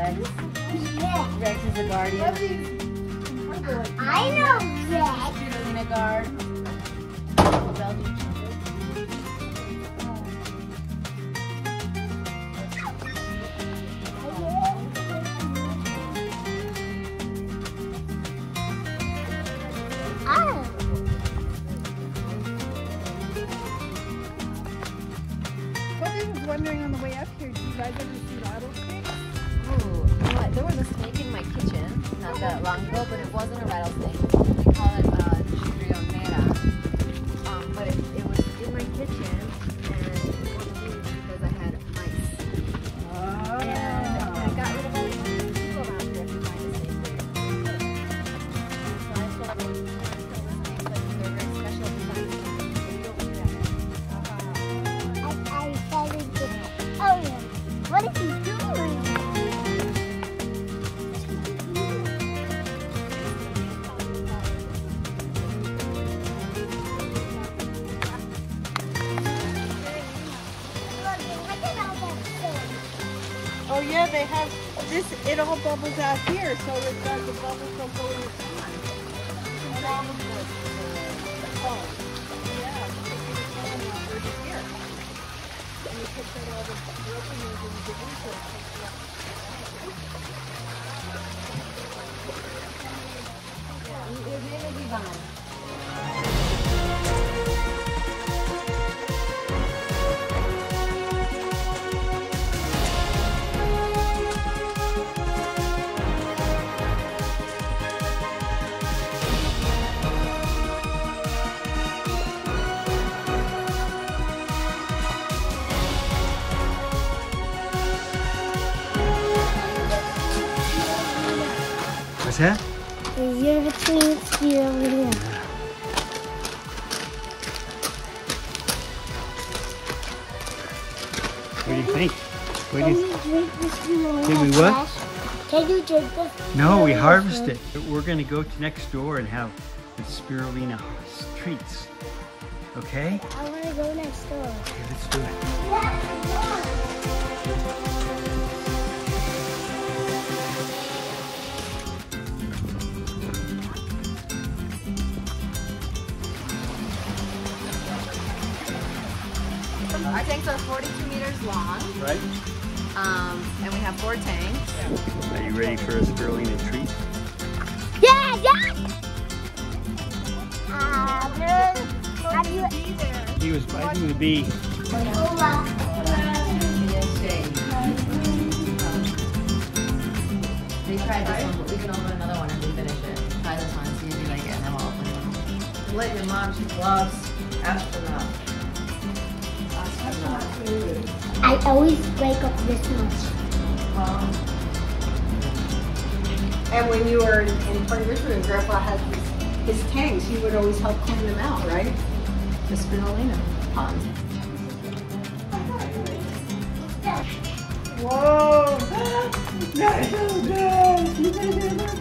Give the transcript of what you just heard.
Rex. Rex is the guardian. I know Rex. Spirulina guard. Belgian ginger. I was wondering on the way up here, do you guys ever see rattlesnakes? Ooh, there was a snake in my kitchen not that long ago, but it wasn't a rattlesnake. We call it Spirulina. But it was in my kitchen, and it wouldn't leave because I had mice. And I got rid of all the people around here if you find a snake there. So I still have those snakes, but they're very special to find a snake. You don't do that. Oh, what is he doing? Oh yeah, they have this, it all bubbles out here, so it does, the bubbles don't go in the pond. And all of the, oh, yeah, you take it down over here. And you put that all the openings and you get into it. Spirulina Viva. What's that? The European Spirulina. What do you think? What do Can you you drink this Spirulina? Can we what? Fresh? Can you drink this? No, we Spirulina harvest fresh? it. We're going to go to next door and have the spirulina treats. Okay? I want to go next door. Okay, let's do it. Our tanks are 42 meters long, Right? and we have 4 tanks. Are you ready for a spirulina treat? Yeah, yeah! Have you... He was biting the bee. They tried this one, but we can open another one if we finish it. Try this one, see if you like it, and then we'll open it. Let your mom, she loves astronaut. I always break up this much. And when you were in Puerto Rico and Grandpa had his tanks, he would always help clean them out, right? The spirulina pond. Whoa! That's so good!